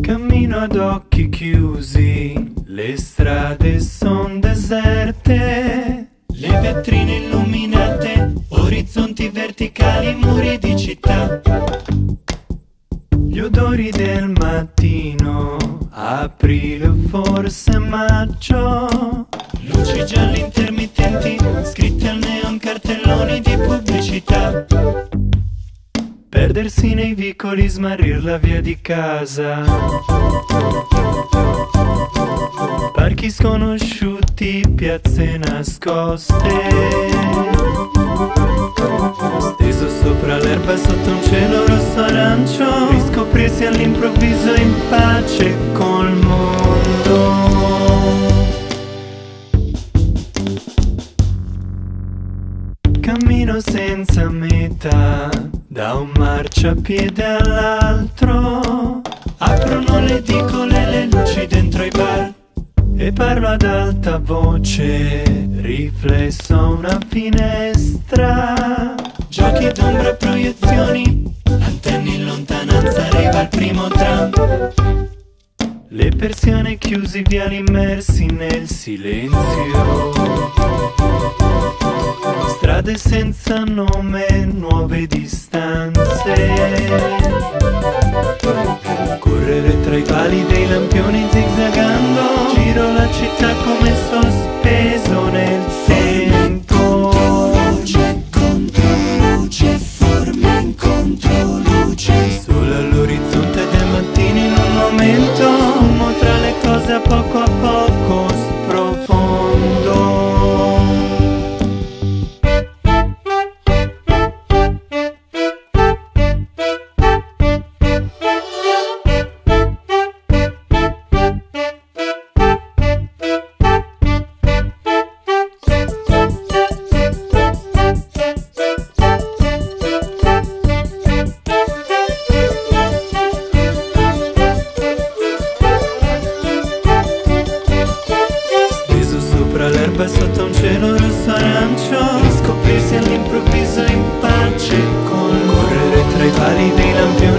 Cammino ad occhi chiusi, le strade son deserte, le vetrine illuminate, orizzonti verticali, muri di città. Gli odori del mattino, aprile o forse maggio, luci gialle intermittenti, scritte al neon, cartelloni di pubblicità. Perdersi nei vicoli, smarrir la via di casa, parchi sconosciuti, piazze nascoste, steso sopra l'erba sotto un cielo rosso arancio, riscoprirsi all'improvviso in pace col mondo. Cammino senza meta, da un marciapiede all'altro, aprono le edicole, le luci dentro i bar, e parlo ad alta voce, riflesso a una finestra. Giochi d'ombra, proiezioni, antenne in lontananza, arriva il primo tram. Le persiane chiusi, viali immersi nel silenzio, strade senza nome, nuove distanze, correre tra i pali dei lampioni zigzagando, giro la città come sospeso nel tempo. Luce contro luce, forme incontro luce, Solo all'orizzonte del mattino in un momento, fumo tra le cose a poco sprofondo. L'erba sotto un cielo rosso arancio, riscoprirsi all'improvviso in pace col correre tra i pali dei lampioni.